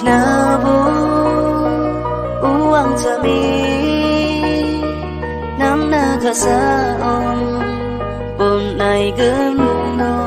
Nabu uang jami nam na khasaon bom nai gem no